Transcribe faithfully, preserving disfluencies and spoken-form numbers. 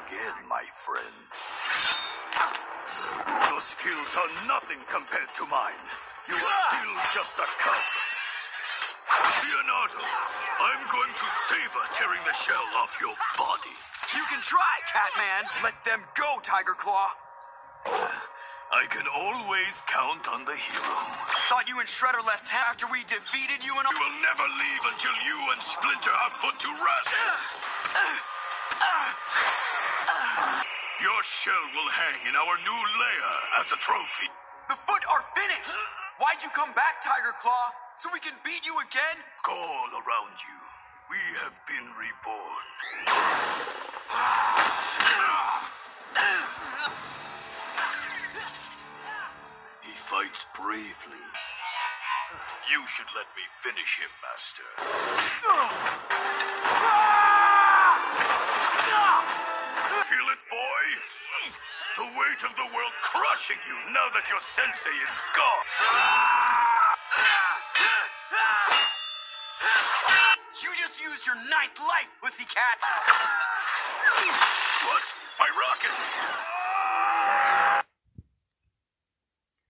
again, my friend. Your skills are nothing compared to mine. You are still just a cub. Leonardo, I'm going to savor tearing the shell off your body. You can try, Catman. Let them go, Tiger Claw. I can always count on the hero. Thought you and Shredder left town after we defeated you and all. We will never leave until you and Splinter are put to rest. Your shell will hang in our new lair as a trophy. The Foot are finished. Why'd you come back, Tiger Claw? So we can beat you again? All around you, we have been reborn. He fights bravely. You should let me finish him, Master. Feel it, boy? The weight of the world crushing you now that your sensei is gone. You just used your ninth life, pussycat! What? My rocket?